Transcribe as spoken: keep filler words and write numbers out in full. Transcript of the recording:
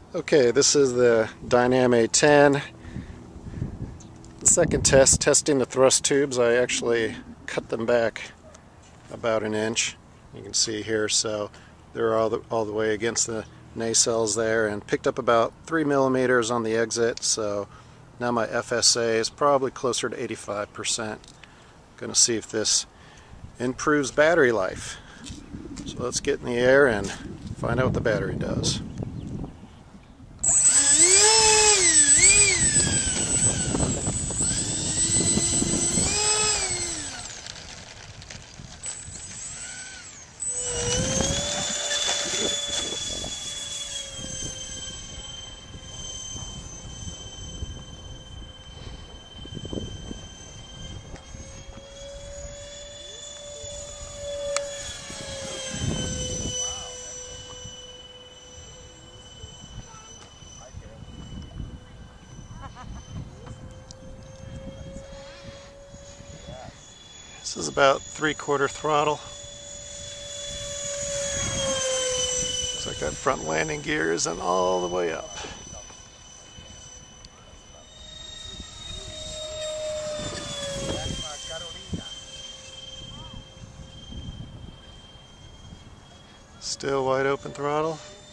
Okay, this is the Dynam A ten. The second test, testing the thrust tubes. I actually cut them back about an inch. You can see here, so they're all the, all the way against the nacelles there, and picked up about three millimeters on the exit, so now my F S A is probably closer to eighty-five percent. Going to see if this improves battery life. So let's get in the air and find out what the battery does. This is about three-quarter throttle. Looks like that front landing gear isn't all the way up. Still wide open throttle.